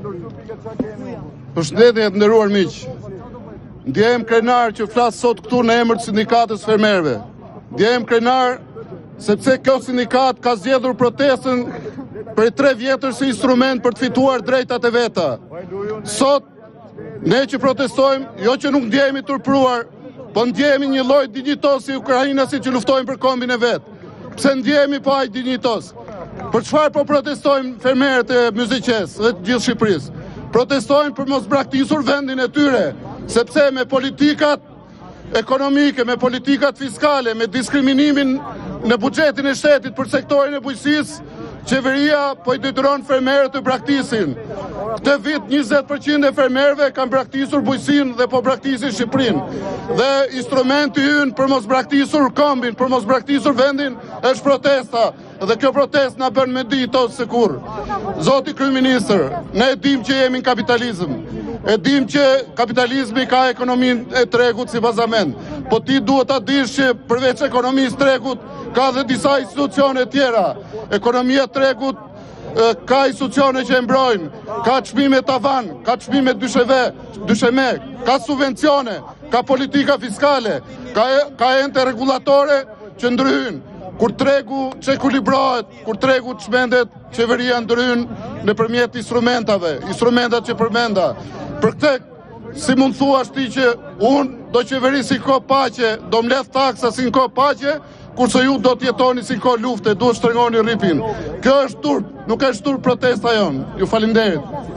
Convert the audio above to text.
Përshëndetje të nderuar miq. Ndjehem krenar që flas sot këtu në emër të sindikatës fermerëve. Ndjehem krenar sepse kjo sindikat ka zgjedhur protestën për 3 vjetër si instrument për të fituar drejtat e veta. Sot ne që protestojmë, jo që nuk ndjehemi turpruar, po ndjehemi një lloj dinjitos si ukrainasit që luftojnë për kombin e vet. Pse ndjehemi pa aq dinjitos? Për çfarë po protestojmë fermerët e Myziqes dhe të gjithë Shqipërisë? Protestojnë për mos braktisur vendin e tyre, sepse me politikat ekonomike, me politikat fiskale, me diskriminimin në buxhetin e shtetit për sektorin e bujqësisë, qeveria po i detyron fermerët të braktisin. Këtë vit 20% e fermerëve kanë braktisur bujqësinë dhe po braktisin Shqipërinë. Dhe instrumenti ynë për mos braktisur kombin, për mos braktisur vendin, është protesta. Dhe kjo protest na bën me ditos se kur. Zoti kryeministër, ne e dim që jemi në kapitalizëm. E dim që kapitalizmi ka ekonominë e tregut si bazament. Po ti duhet ta dish që përveç ekonomisë tregut ka dhe disa institucione tjera. Ekonomia tregut ka institucione që e mbrojnë, ka çmime tavan, ka çmime dysheme, ka subvencione, ka politika fiskale, ka ente rregullatore që ndryhin. Kur tregu çekulibrohet, kur tregu çmendet, qeveria ndryn nëpërmjet instrumentat që përmenda. Për këtë, si mund thuash ti që unë do qeverisi kohë paqe, do mbledh taksa si në kohë paqe, kurse ju do të jetoni si në kohë lufte, duhet shtrëngoni rripin. Kjo është turp, nuk është turp protesta jonë. Ju faleminderit.